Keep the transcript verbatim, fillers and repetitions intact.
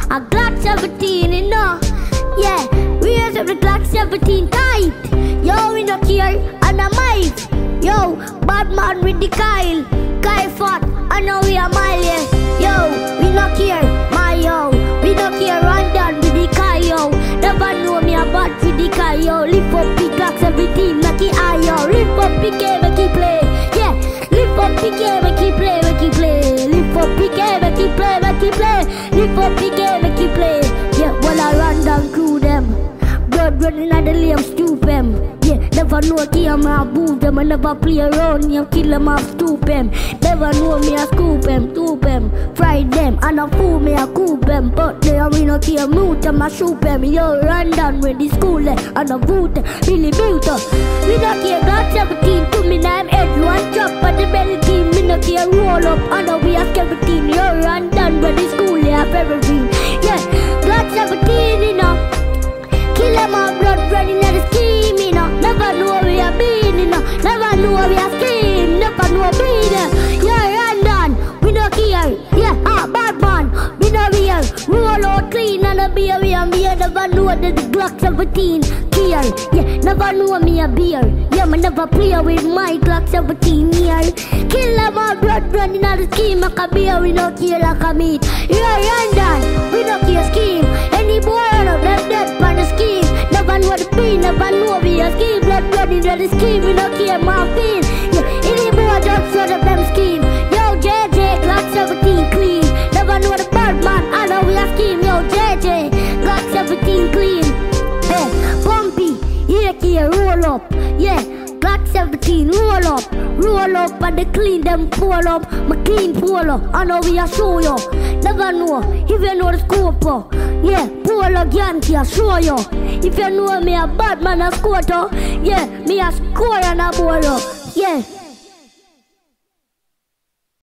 A Glock seventeen, you know. Yeah, we raise up the Glock seventeen tight. Yo, we no care, and a mic. Yo, bad man with the Kyle. Kyle fat, I know we are mile, yeah. Yo, we no care, my yo. We no care, run down with the Kyle, yo. Never know me a bad with the Kyle, yo. Lift up the Glock seventeen, make it high, yo. Lift up the game, make it play. Yeah, lift up the game, make it play, make it play. Lift up the game, make it play, make it play. Lift up the game, make it play. Yeah, while I run down through them. Blood running at the lame stoop them. Yeah, never know game I boot them. I never play around, you kill them, I stoop them. Never know me, I scoop them, stoop them. Fry them, and I fool me, I coop them. But they are me no care, mute them, I shoot them. Yo, run down with the school them, and I boot them, really mute them. We no care, Glock seventeen to me, now I'm head. One drop on the belly team, me no care, roll up, and we are seventeen. Yo, run down with the school, they have everything. Yeah, Glock seventeen, you know. Kill them all, blood running at the scheme, you know. Never know we are being, you know. Never know we are scheme, never know being. Yeah, run down, we no care. Yeah, ah, bad man, we no real. Roll out clean and a beer, we and beer. Never know that the Glock seventeen clear. Yeah, never know me a beer. Yeah, me never play with my Glock seventeen here. Kill them all, blood running at the scheme. Like a beer, we no care like a meat. Yeah, run down, we no care scheme. Any boy run up, them dead by the scheme. Never know the pain, never know we a scheme. Blood running at the scheme, we no care my pain. Yeah, any boy just run up them scheme. Yo, J J, Glock seventeen clean. Never know the bad man, I know we a scheme. Yo, J J, Glock seventeen clean. Hey, Bumpy, here, here, roll up. Yeah, Glock seventeen, roll up. Roll up and they clean them pull up. My clean pull up, I know we a show you. Never know, if you know the scope up. Yeah, pull up Yankee, I show you. If you know me a bad man a score to. Yeah, me a score and a ball up. Yeah.